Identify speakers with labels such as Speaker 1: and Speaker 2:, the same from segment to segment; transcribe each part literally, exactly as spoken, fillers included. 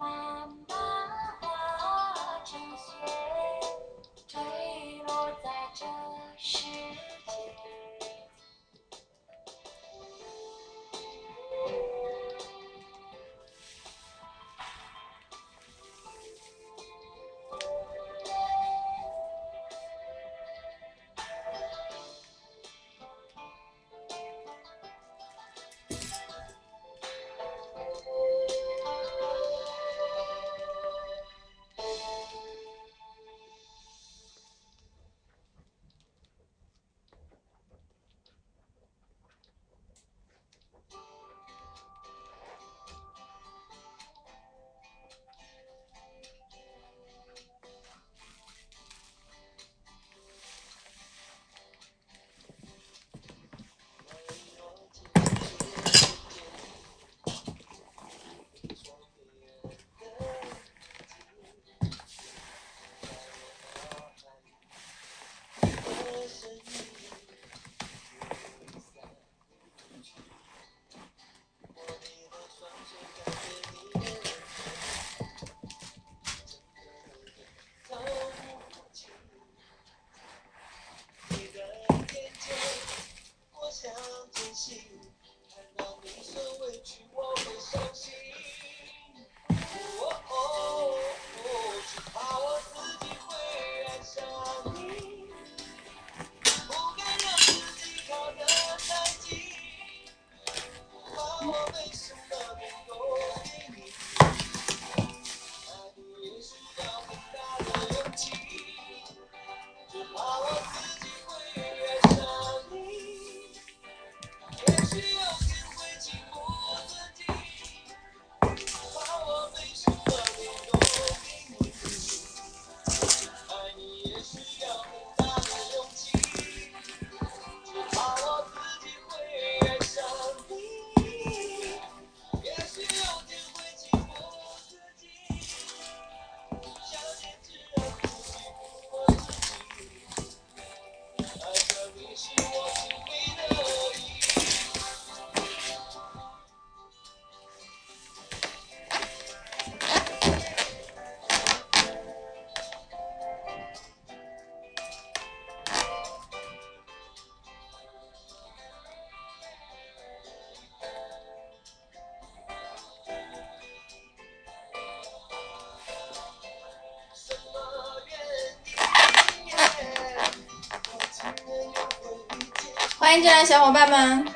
Speaker 1: 欢迎进来，小伙伴们。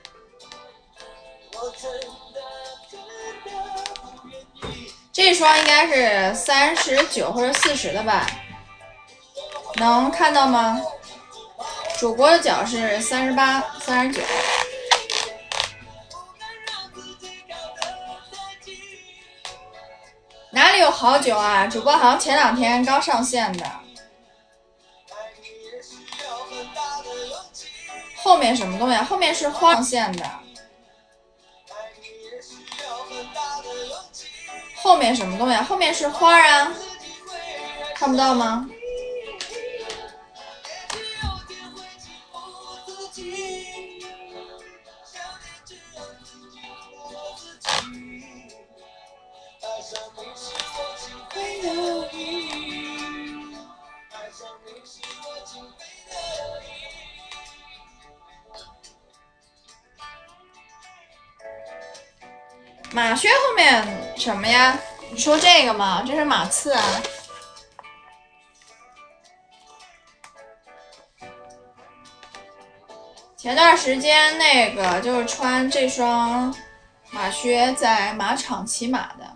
Speaker 1: 这双应该是三十九或者四十的吧？能看到吗？主播的脚是三十八、三十九。哪里有好酒啊？主播好像前两天刚上线的。后面什么东西啊？后面是花上线的。后面什么东西啊？后面是花啊，看不到吗？马靴后面什么呀？你说这个吗？这是马刺啊。前段时间那个就是穿这双马靴在马场骑马的。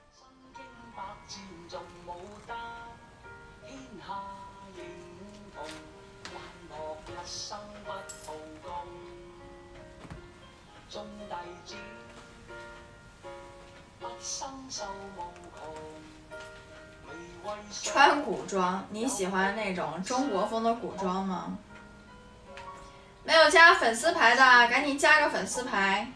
Speaker 1: 穿古装，你喜欢那种中国风的古装吗？没有加粉丝牌的，赶紧加个粉丝牌。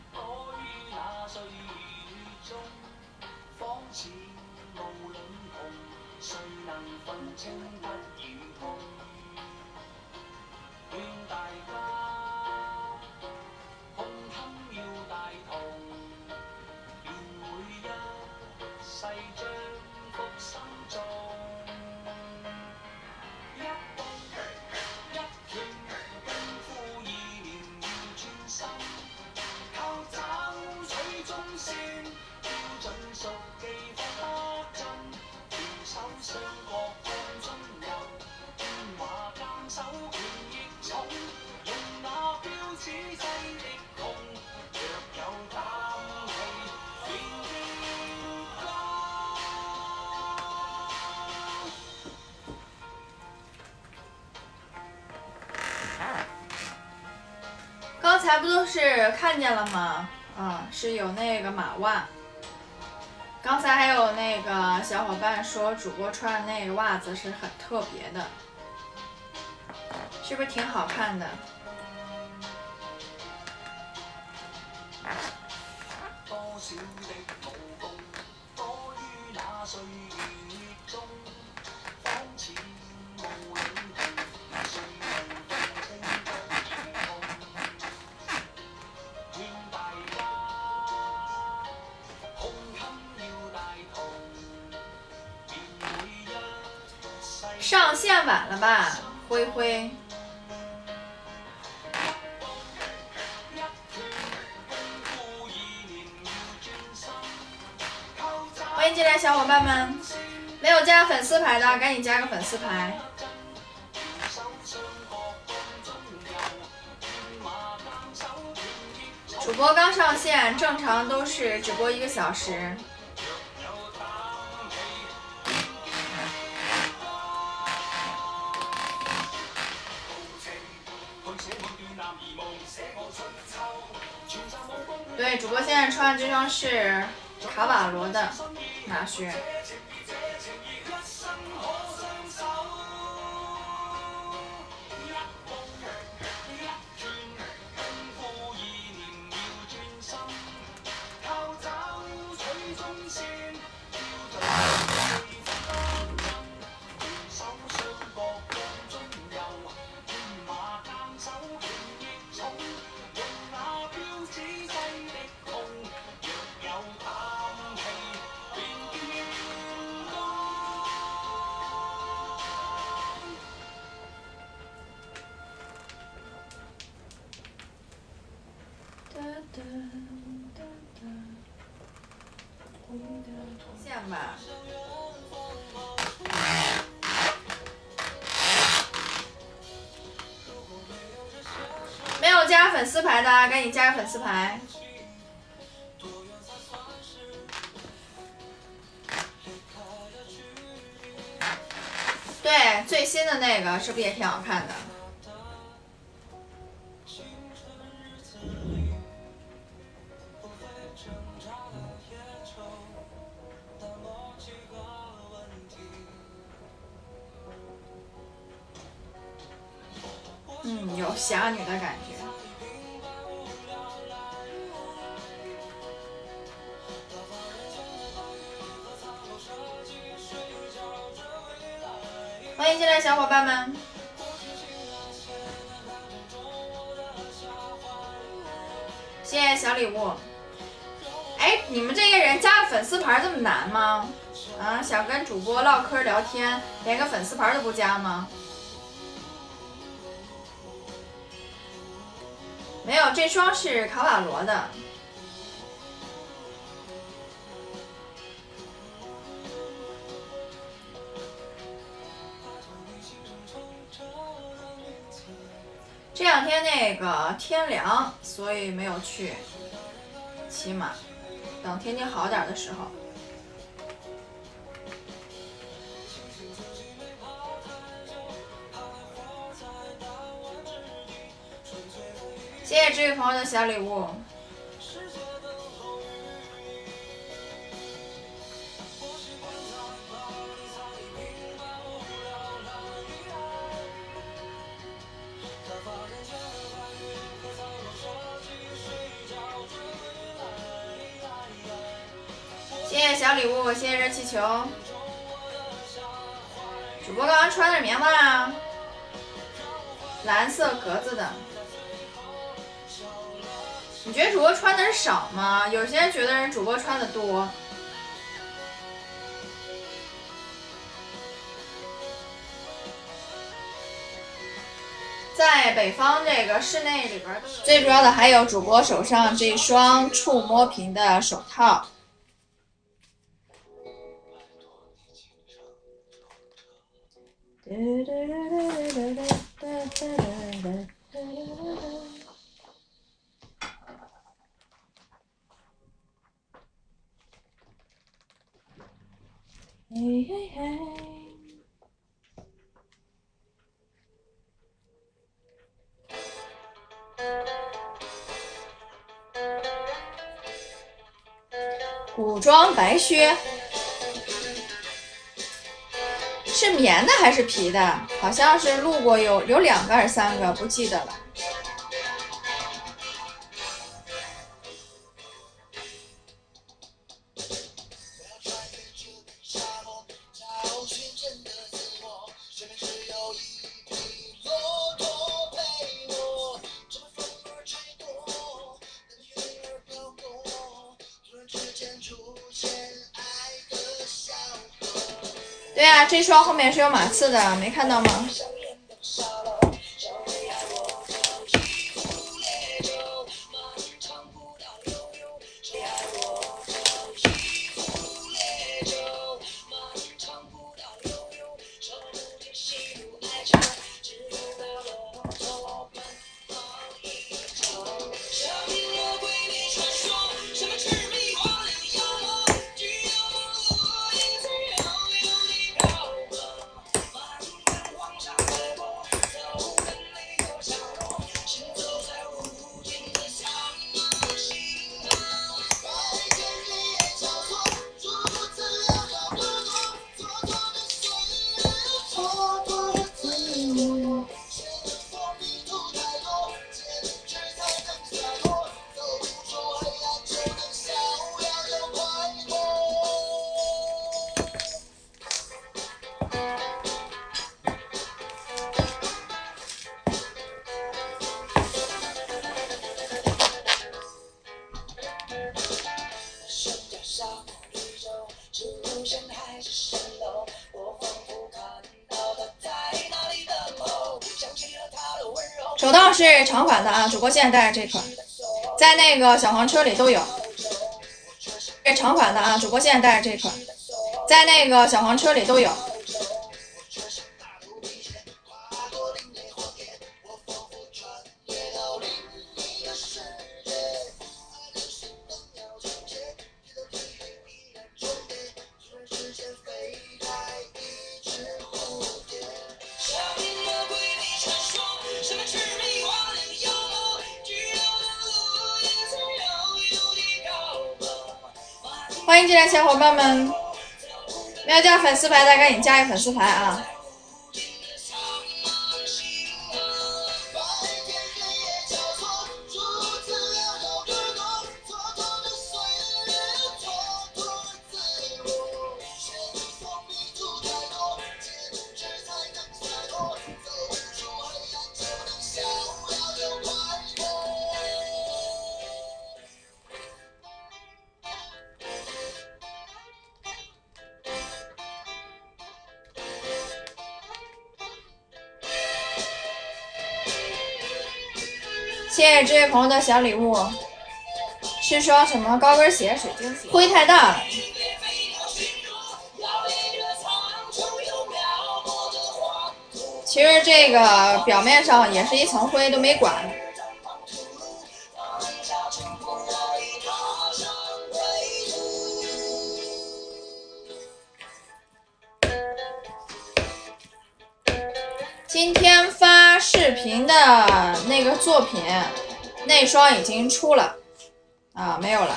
Speaker 1: 才不都是看见了吗？啊，是有那个马袜。刚才还有那个小伙伴说主播穿的那个袜子是很特别的，是不是挺好看的？上线晚了吧，灰灰。欢迎进来小伙伴们，没有加粉丝牌的赶紧加个粉丝牌。主播刚上线，正常都是直播一个小时。对，主播现在穿的这双是卡瓦罗的马靴。线吧。没有加粉丝牌的赶紧加个粉丝牌。对，最新的那个是不是也挺好看的？嗯，有侠女的感觉。欢迎进来，小伙伴们！谢谢小礼物。哎，你们这些人加粉丝牌这么难吗？啊，想跟主播唠嗑聊天，连个粉丝牌都不加吗？没有，这双是卡瓦罗的。这两天那个天凉，所以没有去骑马，等天气好点的时候。谢谢这位朋友的小礼物。谢谢小礼物，谢谢热气球。主播刚刚穿的棉袜，蓝色格子的。你觉得主播穿的少吗？有些人觉得人主播穿的多。在北方这个室内里边，最主要的还有主播手上这双触摸屏的手套。嘿嘿嘿。 双白靴，是棉的还是皮的？好像是路过有有两个还是三个，不记得了。对啊，这双后面是有马刺的，没看到吗？手套是长款的啊，主播现在戴着这款，在那个小黄车里都有。是长款的啊，主播现在戴着这款，在那个小黄车里都有。欢迎进来小伙伴们，没有加粉丝牌的赶紧加一个粉丝牌啊！谢谢这位朋友的小礼物，是双什么高跟鞋？水晶鞋，灰太大了。其实这个表面上也是一层灰，都没管。今天发视频的那个作品，那双已经出了啊，没有了。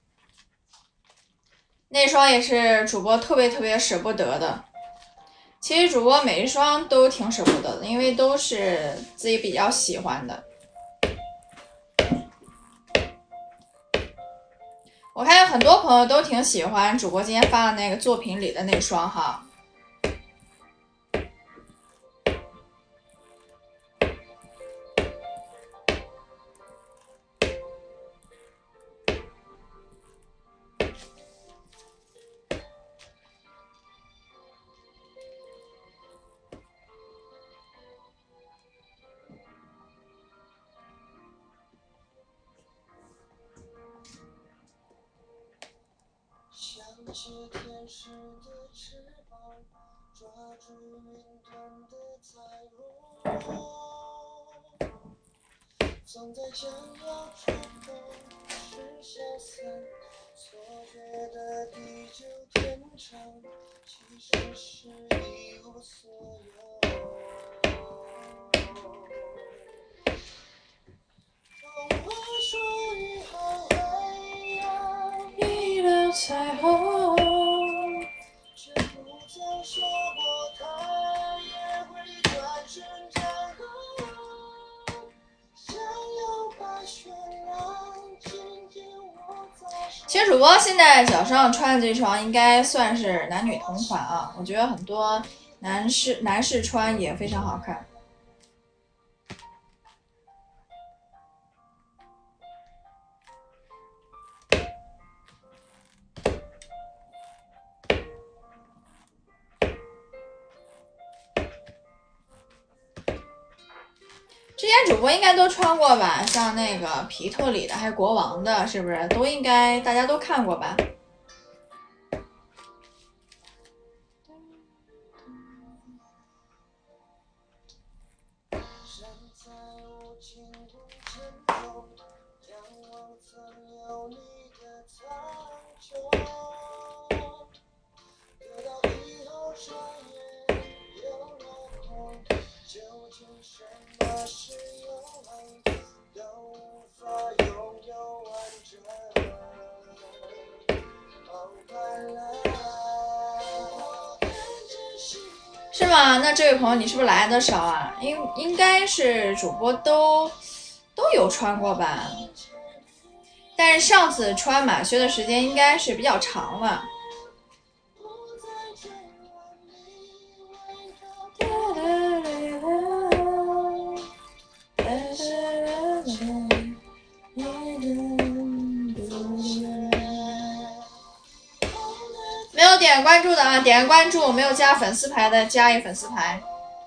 Speaker 1: 那双也是主播特别特别舍不得的。其实主播每一双都挺舍不得的，因为都是自己比较喜欢的。我看有很多朋友都挺喜欢主播今天发的那个作品里的那双哈。是天使的翅膀，抓住云端的彩虹，总在将要触碰时消散，错觉的地久天长，其实是一无所有。风说以后会有你的彩虹。其实主播现在脚上穿的这双应该算是男女同款啊，我觉得很多男士男士穿也非常好看。之前主播应该都穿过吧，像那个皮特里的，还有国王的，是不是都应该大家都看过吧？是吗？那这位朋友你是不是来的少啊？应应该是主播都都有穿过吧，但是上次穿马靴的时间应该是比较长了。没有点关注的啊，点个关注；没有加粉丝牌的，加一粉丝牌。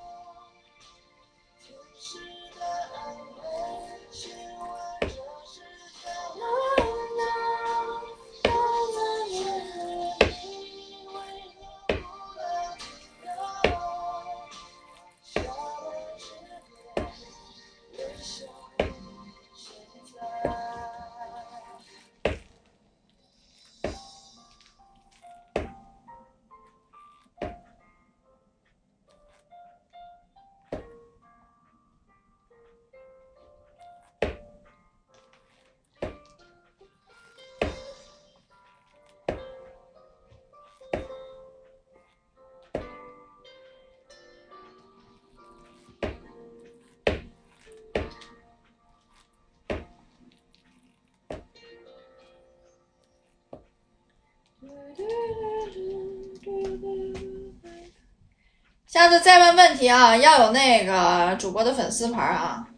Speaker 1: 下次再问问题啊，要有那个主播的粉丝牌啊。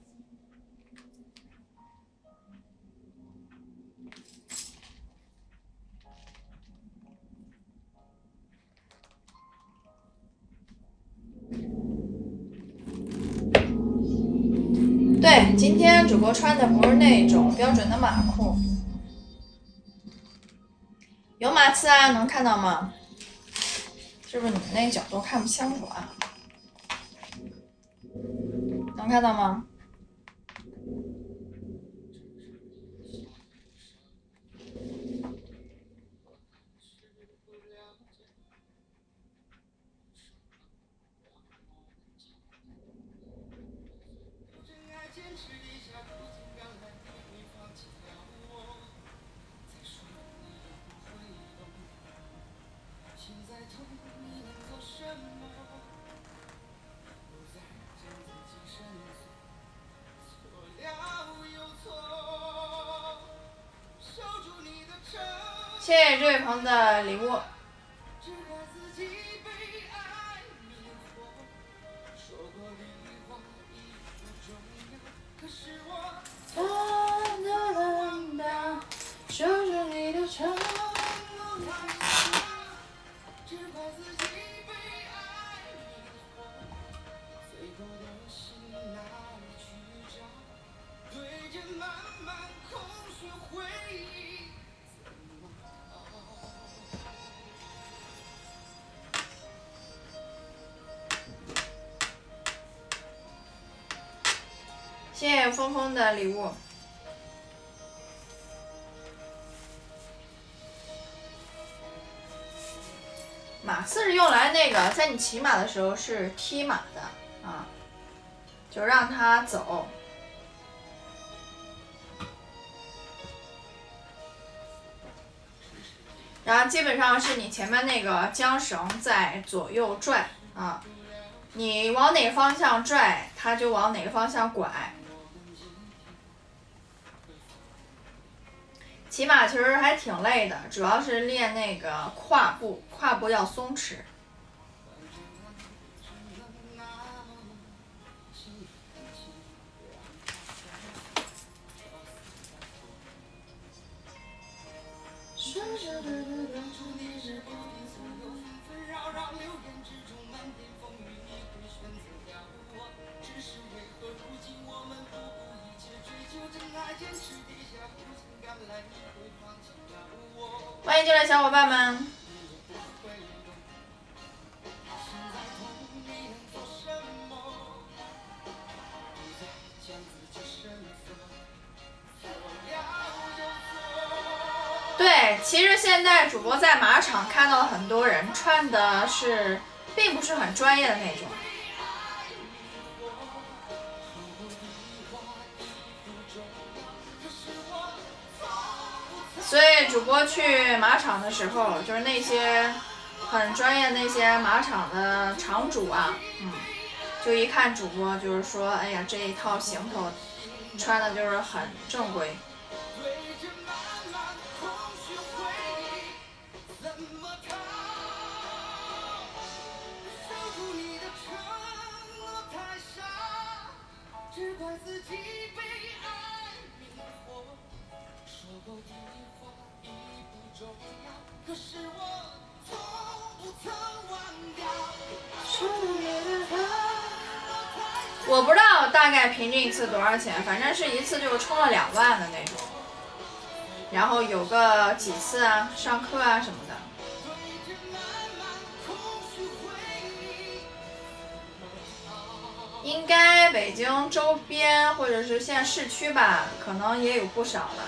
Speaker 1: 对，今天主播穿的不是那种标准的马裤，有马刺啊，能看到吗？是不是你们那个角度看不清楚啊？能看到吗？谢谢这位朋友的礼物。守住你的承诺。谢谢峰峰的礼物。马刺是用来那个，在你骑马的时候是踢马的啊，就让它走。 然后基本上是你前面那个缰绳在左右拽啊，你往哪个方向拽，它就往哪个方向拐。骑马其实还挺累的，主要是练那个胯部，胯部要松弛。欢迎进来，小伙伴们。对，其实现在主播在马场看到很多人穿的是，并不是很专业的那种。所以主播去马场的时候，就是那些很专业那些马场的场主啊，嗯，就一看主播就是说，哎呀，这一套行头穿的就是很正规。我不知道大概平均一次多少钱，反正是一次就是充了两万的那种，然后有个几次啊，上课啊什么的。应该北京周边或者是现在市区吧，可能也有不少了。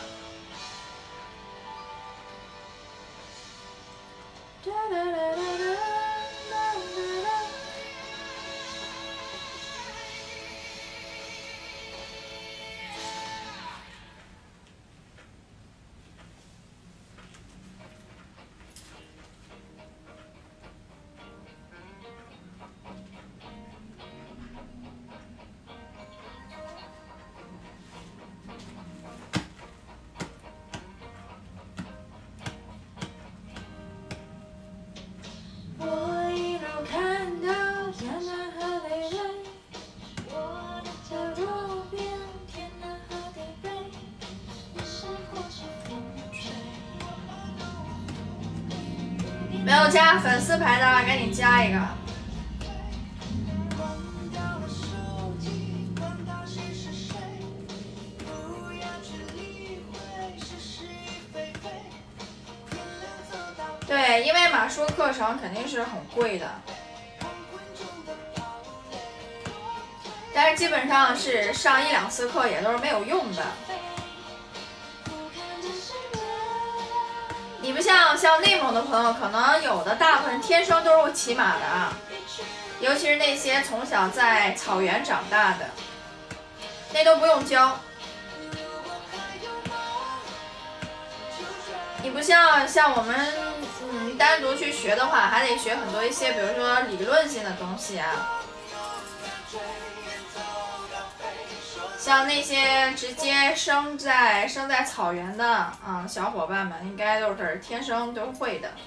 Speaker 1: 没有加粉丝牌的，赶紧加一个。对，因为马术课程肯定是很贵的，但是基本上是上一两次课也都是没有用的。你不像像内蒙的朋友，可能有的大部分天生都是骑马的啊，尤其是那些从小在草原长大的，那都不用教。你不像像我们，嗯，单独去学的话，还得学很多一些，比如说理论性的东西啊。像那些直接生在生在草原的啊、嗯、小伙伴们，应该都是天生都会的。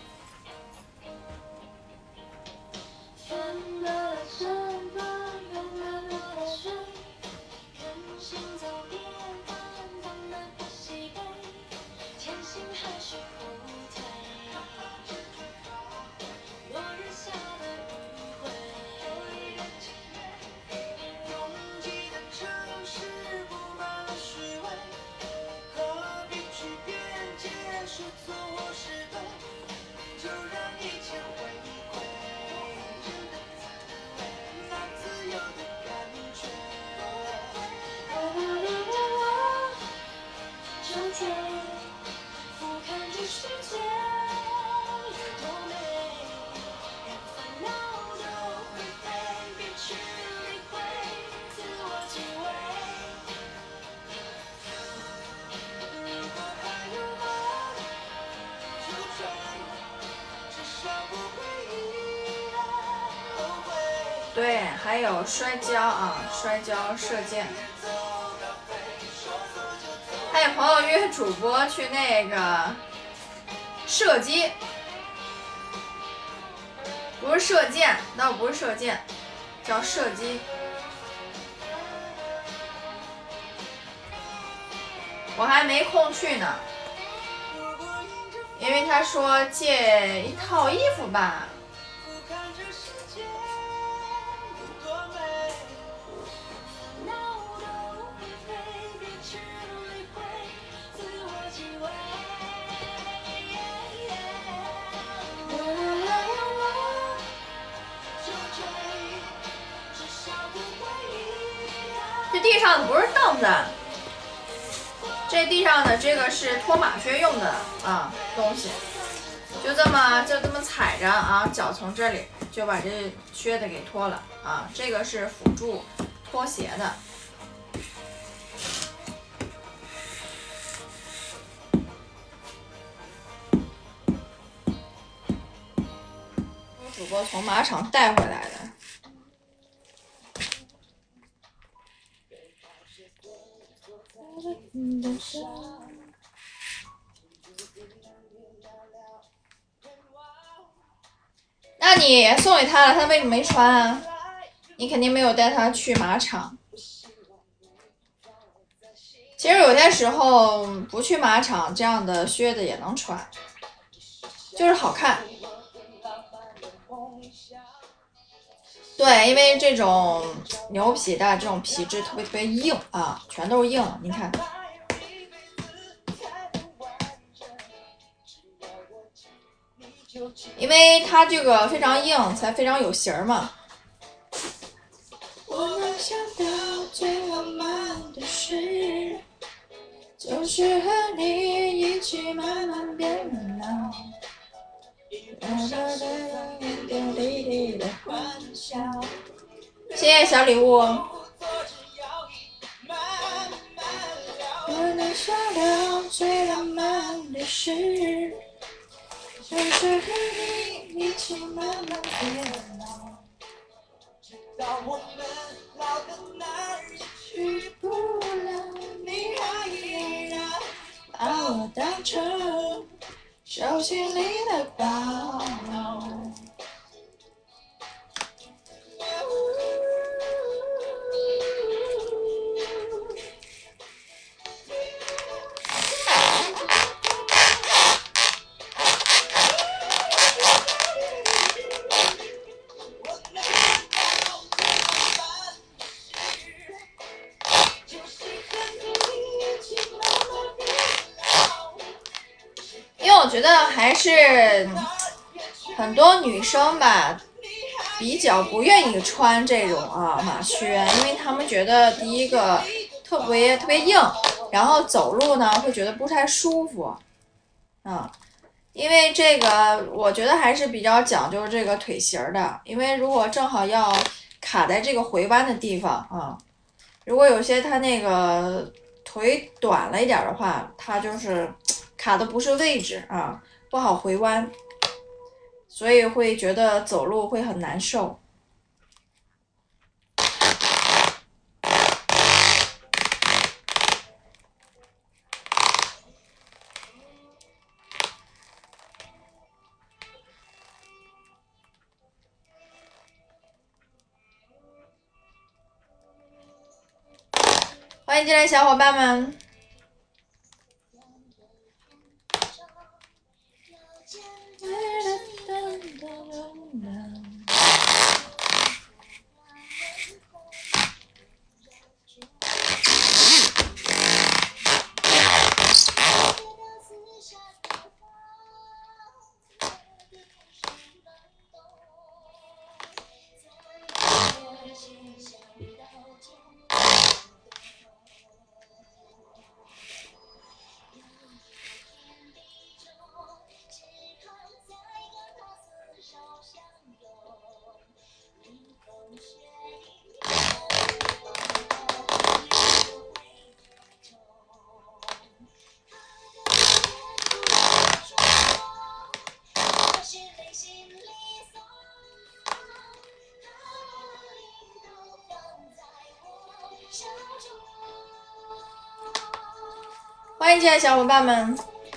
Speaker 1: 对，还有摔跤啊，摔跤、射箭。还有朋友约主播去那个射击，不是射箭，那不是射箭，叫射击。我还没空去呢，因为他说借一套衣服吧。这地上不是凳子，这地上的这个是脱马靴用的啊东西，就这么就这么踩着啊，脚从这里就把这靴子给脱了啊，这个是辅助脱鞋的。主播从马场带回来的。那你送给他了，他为什么没穿啊？你肯定没有带他去马场。其实有些时候不去马场，这样的靴子也能穿，就是好看。对，因为这种牛皮的这种皮质特别特别硬啊，全都是硬，你看。因为它这个非常硬，才非常有型儿嘛。我能想到最浪漫的事，就是和你一起慢慢变老。谢谢小礼物。我能想到最浪漫的事，就是和你一起慢慢变老，直到我们老的哪儿也去不了，你还依然把我当成手心里的宝。我觉得还是很多女生吧，比较不愿意穿这种啊马靴，因为她们觉得第一个特别特别硬，然后走路呢会觉得不太舒服，啊，因为这个我觉得还是比较讲究这个腿型的，因为如果正好要卡在这个回弯的地方啊，如果有些她那个腿短了一点的话，它就是卡的不是位置啊，不好回弯，所以会觉得走路会很难受。欢迎进来小伙伴们。 欢迎进来小伙伴们。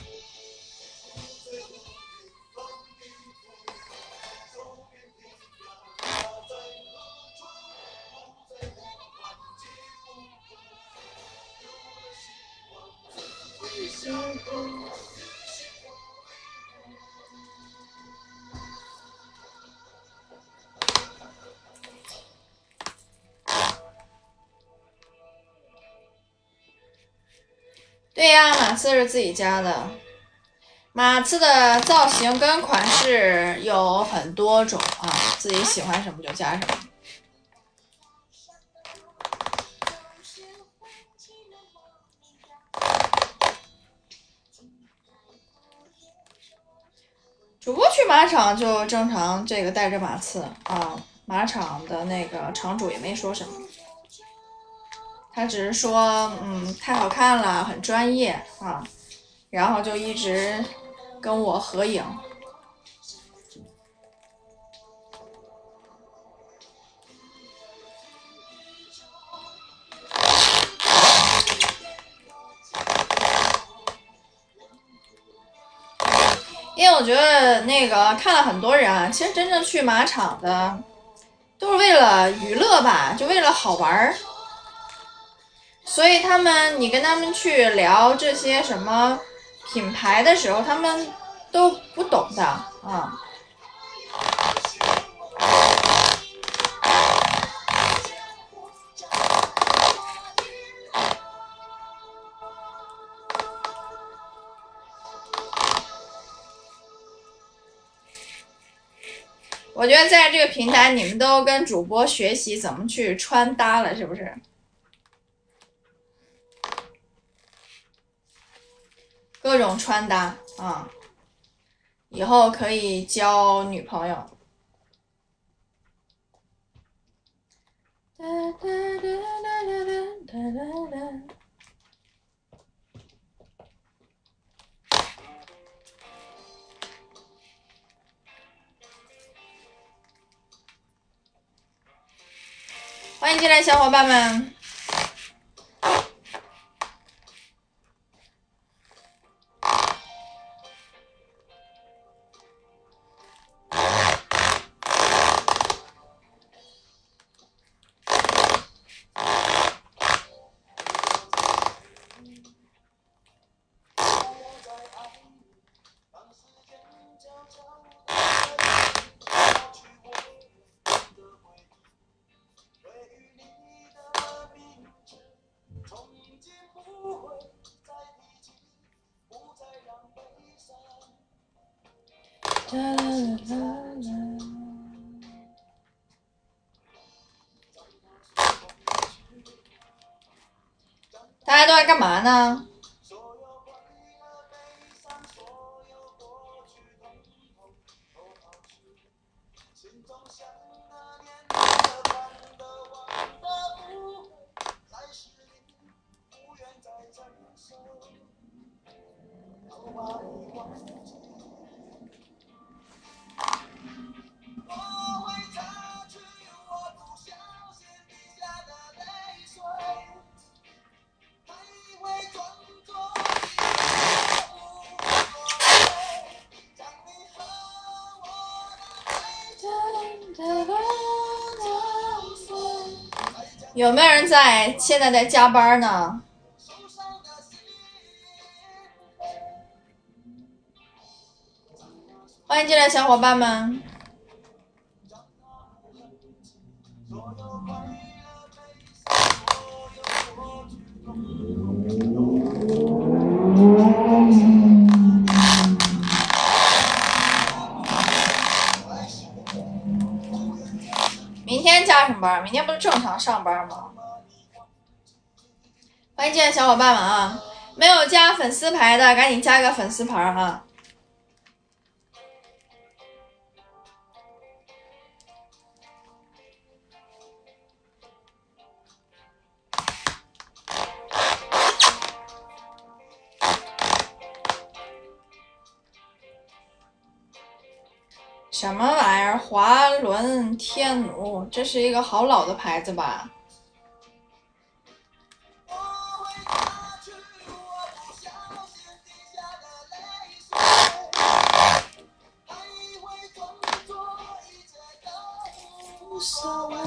Speaker 1: 对呀，马刺是自己家的。马刺的造型跟款式有很多种啊，自己喜欢什么就加什么。主播去马场就正常，这个带着马刺啊，马场的那个场主也没说什么，他只是说，嗯，太好看了，很专业啊，然后就一直跟我合影。因为我觉得那个看了很多人啊，其实真正去马场的都是为了娱乐吧，就为了好玩儿。所以他们，你跟他们去聊这些什么品牌的时候，他们都不懂的啊。我觉得在这个平台，你们都跟主播学习怎么去穿搭了，是不是？各种穿搭啊，以后可以交女朋友。哒哒哒哒哒哒哒哒。欢迎进来，小伙伴们。大家都在干嘛呢？有没有人在现在在加班呢？欢迎进来，小伙伴们。明天加什么班？明天不是正常上班吗？欢迎进来小伙伴们啊！没有加粉丝牌的，赶紧加个粉丝牌啊！ 什么玩意儿？华伦天奴，这是一个好老的牌子吧？无所谓。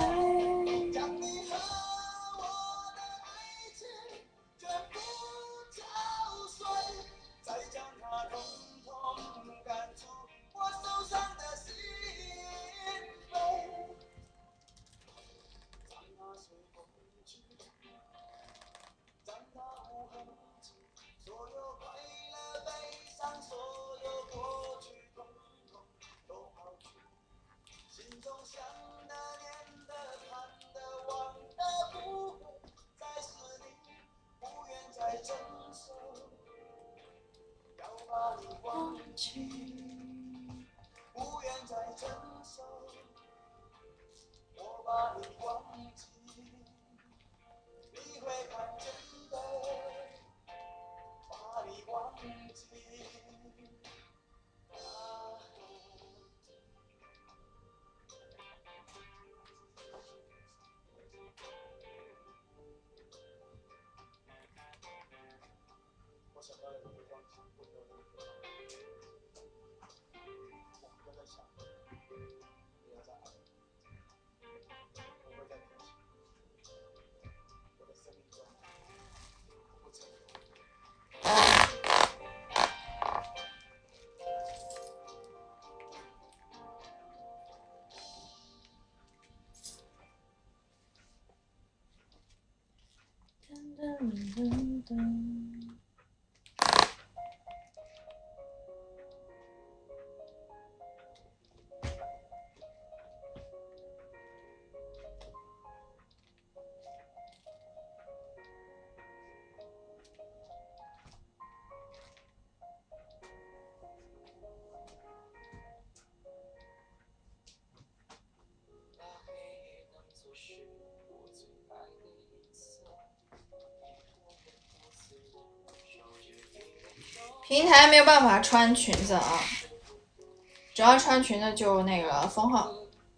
Speaker 1: 平台没有办法穿裙子啊，只要穿裙子就那个封号。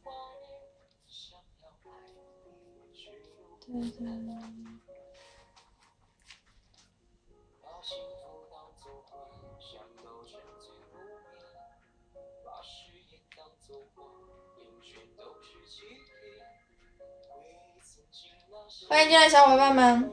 Speaker 1: 对对。欢迎进来，小伙伴们。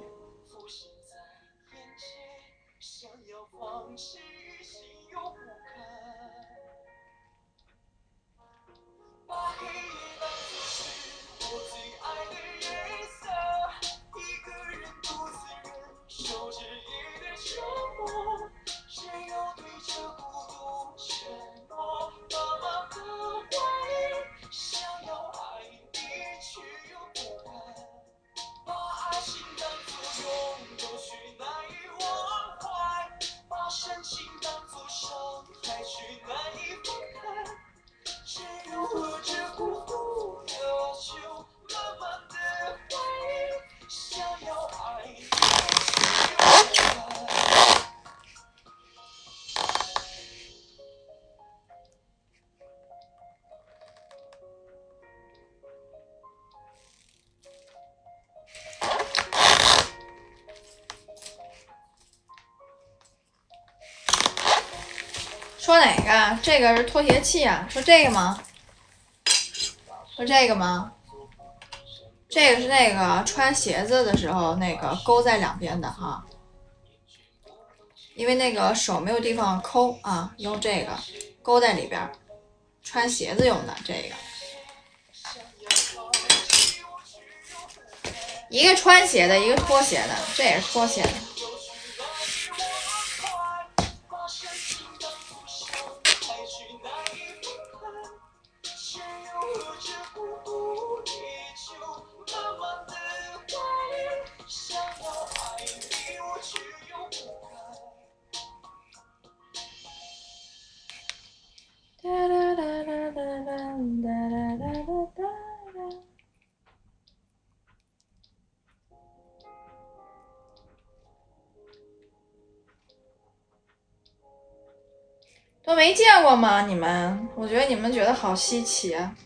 Speaker 1: 说哪个？这个是拖鞋器啊？说这个吗？说这个吗？这个是那个穿鞋子的时候那个勾在两边的哈，因为那个手没有地方抠啊，用这个勾在里边，穿鞋子用的这个。一个穿鞋的，一个拖鞋的，这也是拖鞋的。 都没见过吗？你们？我觉得你们觉得好稀奇啊。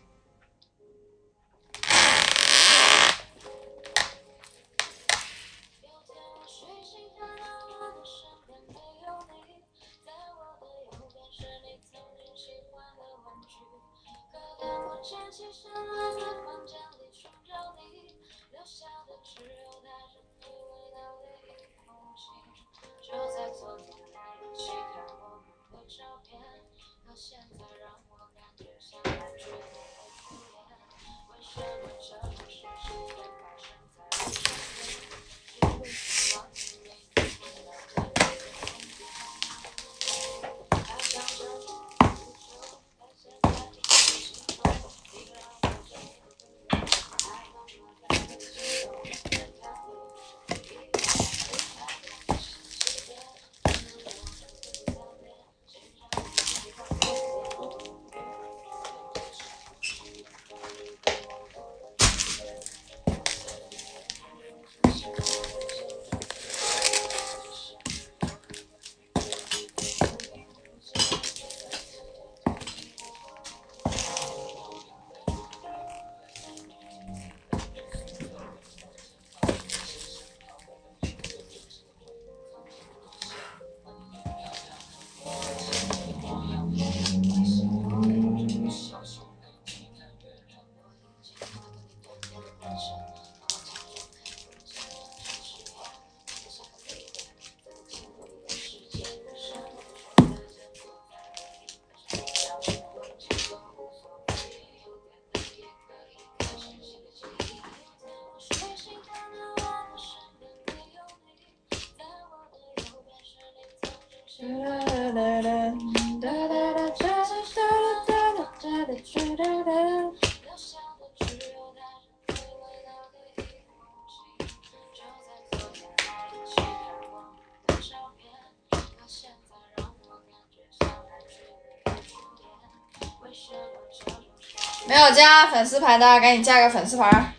Speaker 1: 没有加粉丝牌的，赶紧加个粉丝牌。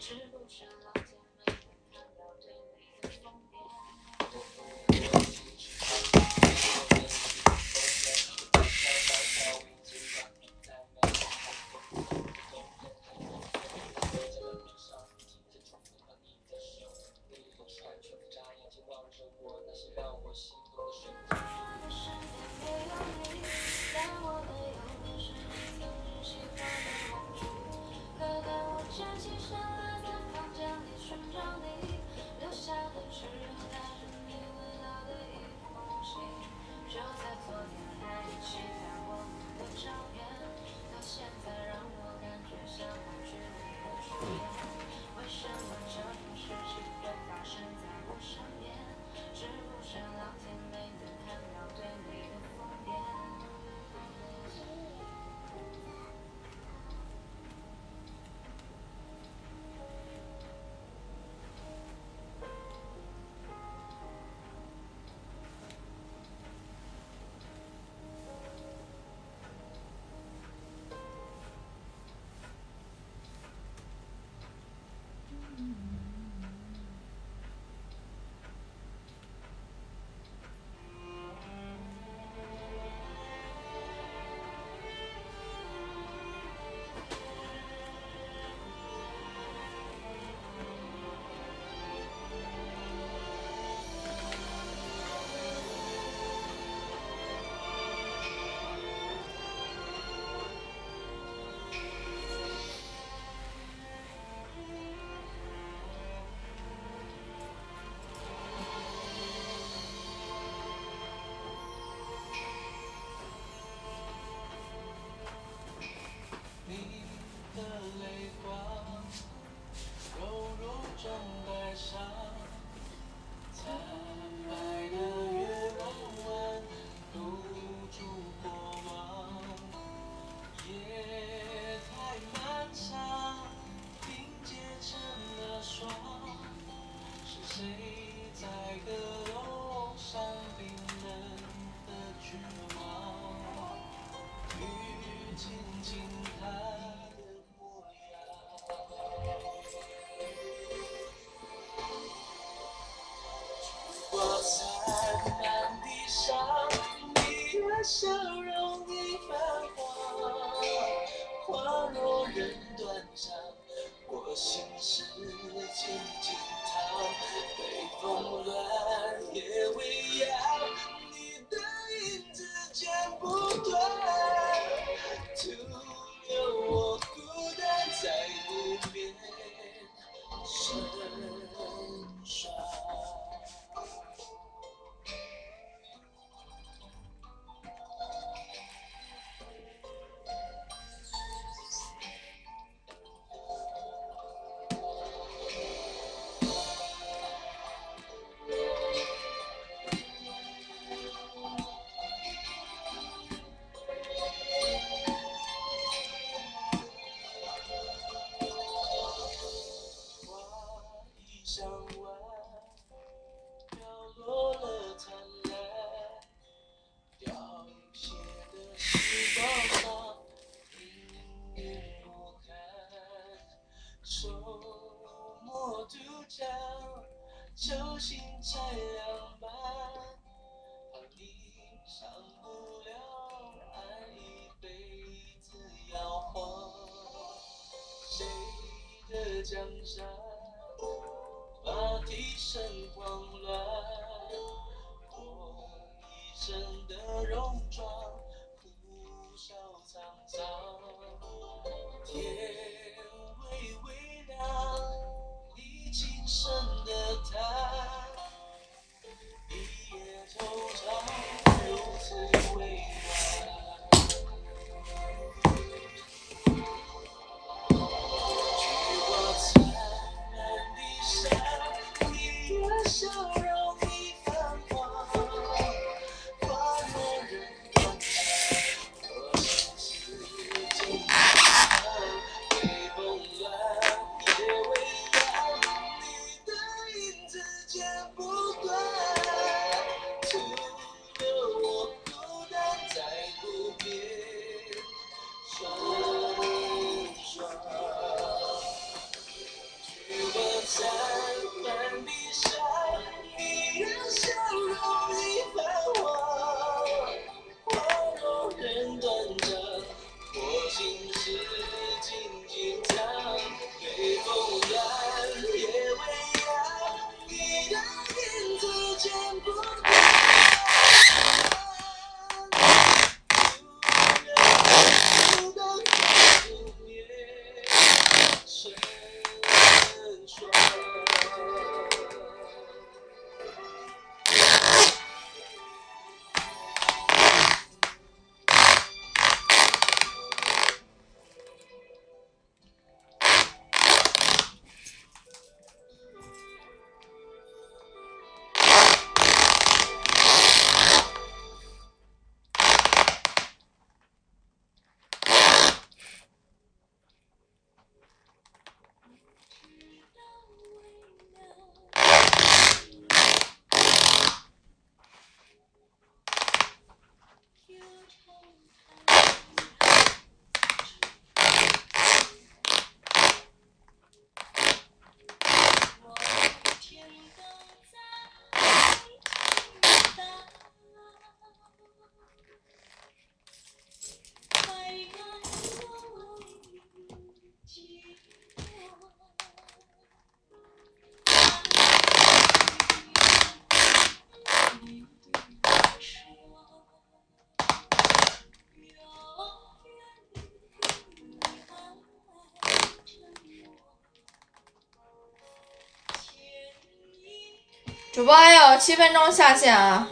Speaker 1: 主播还有七分钟下线啊！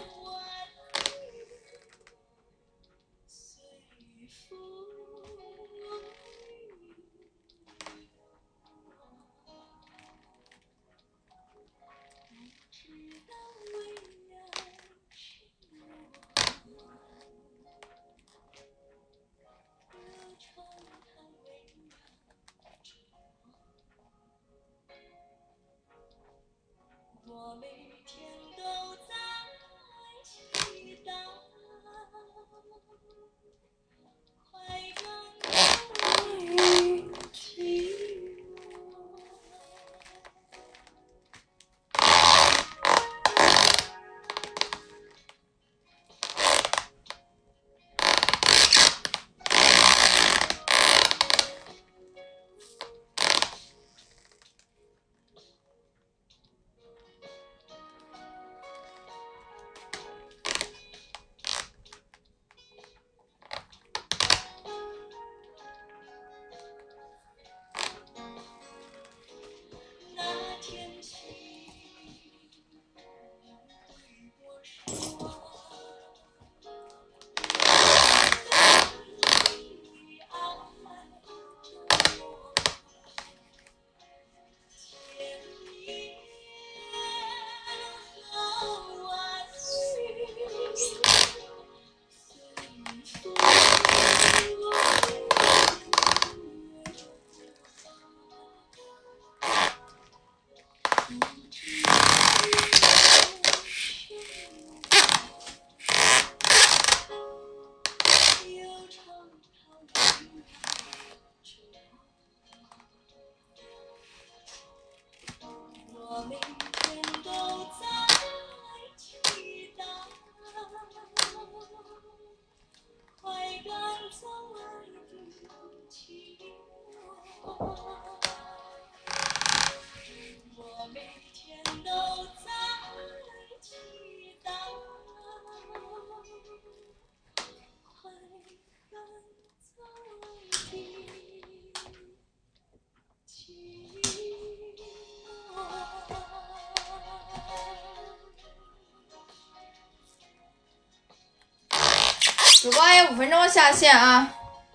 Speaker 1: 还有五分钟下线啊！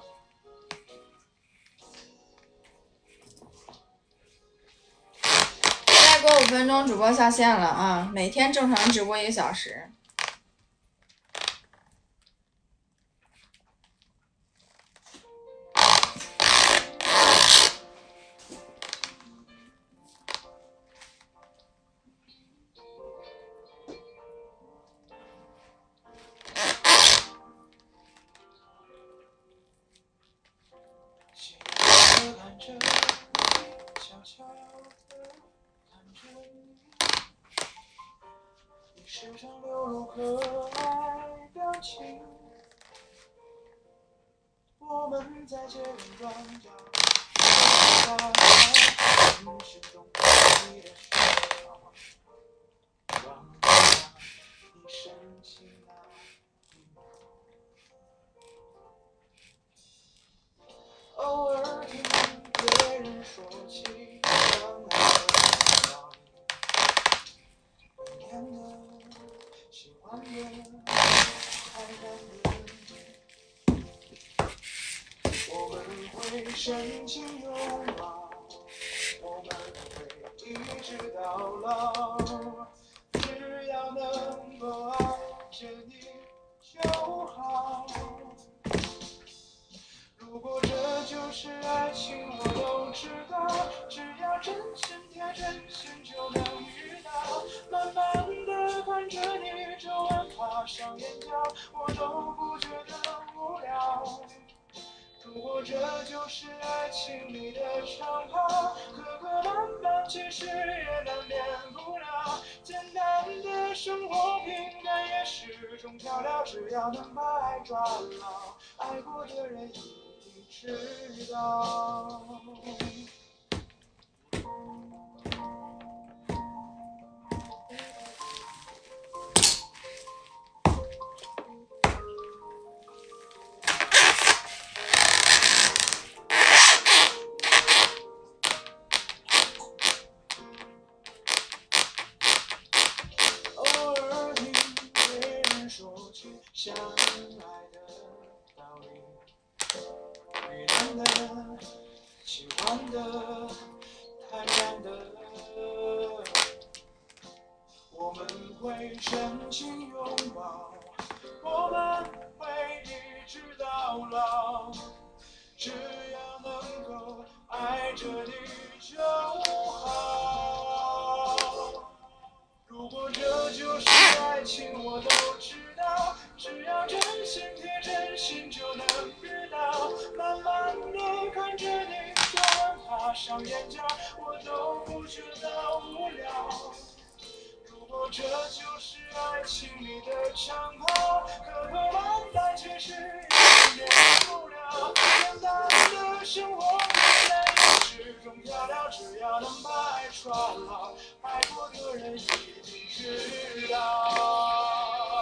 Speaker 1: 再过五分钟主播下线了啊！每天正常直播一个小时。时常流露可爱表情，我们在街边转角，大海人生中你的讯号，让你深情那一秒，偶尔听别人说起相爱的道理，念的喜欢的爱的我们会深情拥抱，我们会一直到老，只要能够爱着你就好。如果这就是爱情，我都知道，只要真心贴真心就能遇到。慢慢的看着你皱纹爬上眼角，我都不觉得无聊。如果这就是爱情里的长跑，磕磕绊绊其实也难免不了。简单的生活平淡也是种调料，只要能把爱抓牢，爱过的人一定知道。相爱的道理，为难的、喜欢的、坦然的，我们会深情拥抱，我们会一直到老，只要能够爱着你就好。如果这就是爱情，我都知道，只要真心贴真心就能遇到。慢慢的看着你皱纹爬上眼角，我都不觉得无聊。如果这就是爱情里的长跑，磕磕绊绊其实也免不了。简单的生活平淡也是种调料，只要能把爱抓牢，爱过的人一定知道。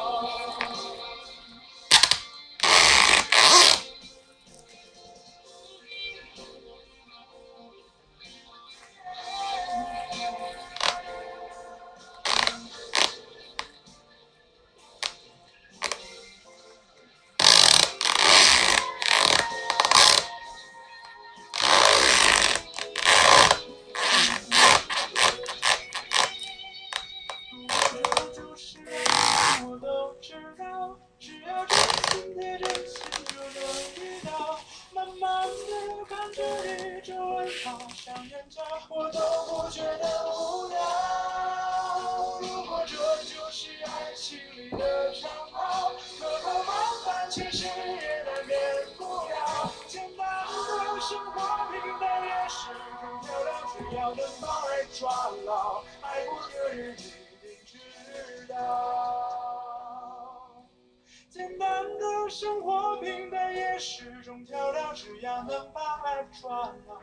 Speaker 1: 我都不觉得无聊。如果这就是爱情里的长跑，磕磕绊绊其实也难免不了。简单的生活平淡也是种调料，只要能把爱抓牢，爱过的人一定知道。简单的生活平淡也是种调料，只要能把爱抓牢。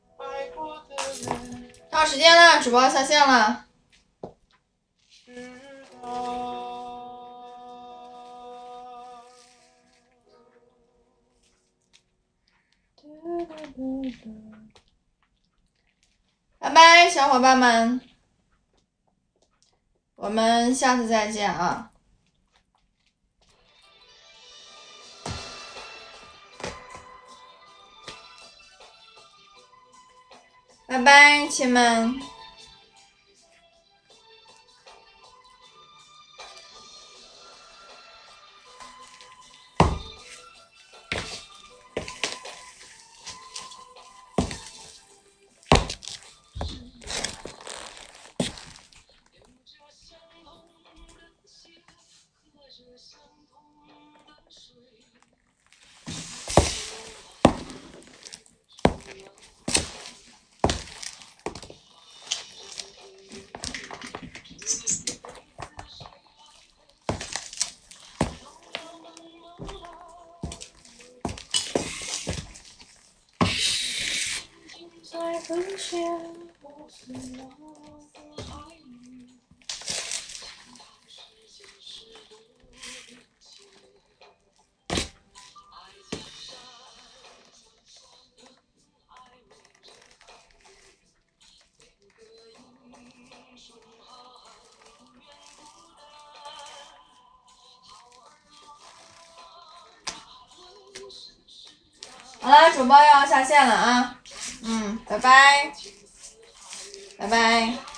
Speaker 1: 到时间了，主播下线了。拜拜，小伙伴们，我们下次再见啊。 拜拜，亲们。好了，主播要下线了啊，嗯，拜拜，拜拜。